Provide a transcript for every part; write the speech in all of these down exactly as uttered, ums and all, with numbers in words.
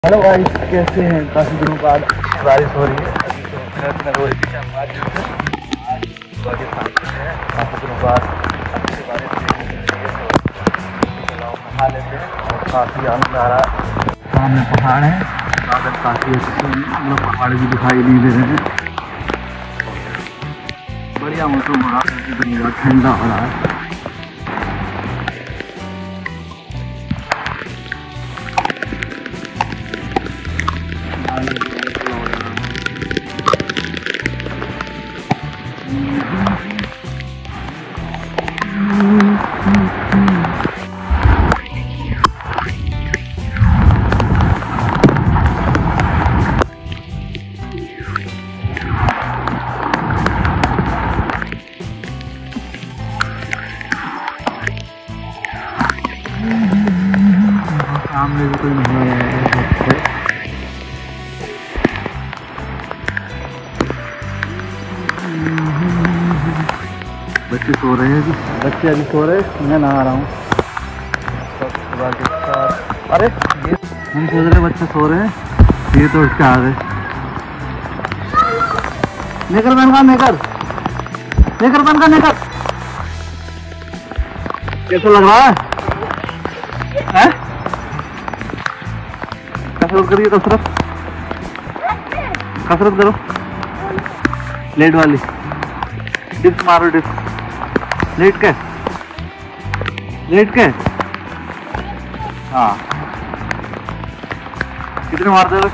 Hello guys, कैसे हैं? काफ़ी दिनों बाद बारिश हो रही है। अभी तो इतना हो रही है आज आज सुबह के पाँच बजे है। काफ़ी दिनों बाद अच्छी बारिश देखने मिल रही है तो चलाओ नहा लेते हैं। और काफ़ी आनंद आ रहा है। सामने पहाड़ है, बादल काफ़ी अच्छे हैं, मतलब पहाड़ भी दिखाई नहीं दे रहे हैं। बढ़िया मौसम हो रहा है, ठंडा हो रहा है। सामने भी कोई नहीं है। बच्चे सो रहे हैं अभी बच्चे अभी सो रहे हैं। मैं नहा रहा हूँ। अरे ये हम सोच रहे बच्चे सो रहे हैं, ये तो उसके आ गए। नेकर बन का नेकर नेकर बन का नेकर कैसा लग रहा है? हैं? कसरत करिए, कसरत कसरत करो, लेट वाली डिप्स मारो, डिप्स लेट के लेट के हाँ कितने मारते हो?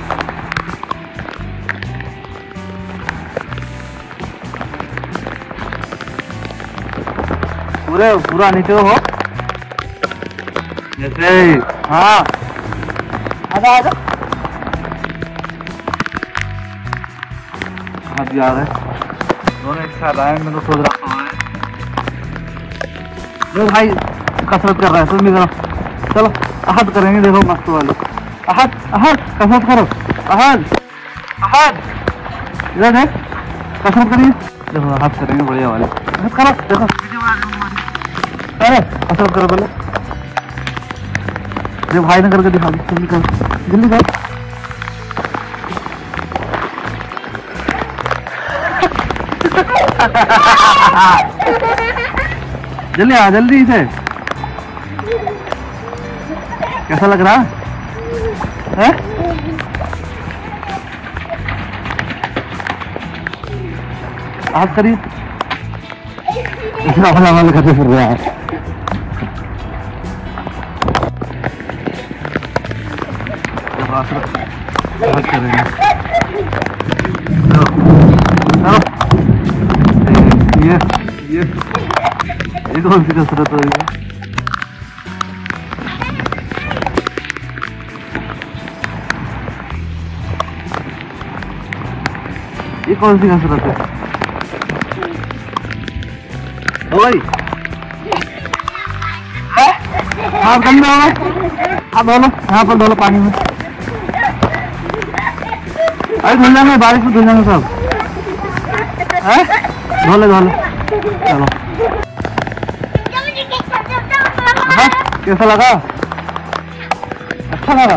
पूरे पूरा नीचे हो जैसे। हाँ आजा आजा अभी आ गए दोनों एक साथ आए। मैं तो सोच रहा हूँ भाई कसरत कर रहा है, तुम भी करो। चलो अहद करेंगे, देखो मस्त वाले अहद अहद कसरत करो। अहद अहद इधर है, कसरत करिए। देखो अहद करेंगे बढ़िया वाले, कसरत करो। देखो अरे कसरत करो पहले, देखो भाई ने करके दिखा दी। जल्दी करो जल्दी करो। जल्दी आ जल्दी से। कैसा लग रहा है? हाथ करिए, अमल करते फिर रहा है। हाथ करेंगे ये ये ये कौन सी कसरत हो रही है? ये कौन सी कसरत है? ओ भाई हाथ गंदा हो गए, हाथ धो लो, यहाँ पर धो लो पानी में। अरे धुल जाएंगे, बारिश में धुल जाएंगे सब। है धोले धोले चलो। हाँ कैसा लगा? अच्छा लगा।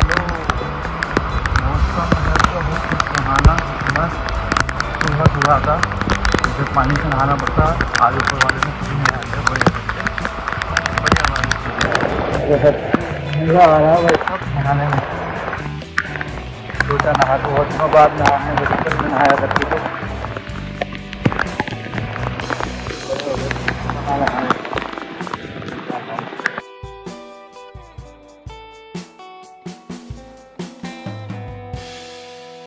सुबह सुबह आता जब पानी से नहाना पड़ता, आज ऊपर वाले में बढ़िया मजा आ रहा है भाई सब नहाने में। सोचा नहा, बहुत दिनों बाद नहाने में नहाया करती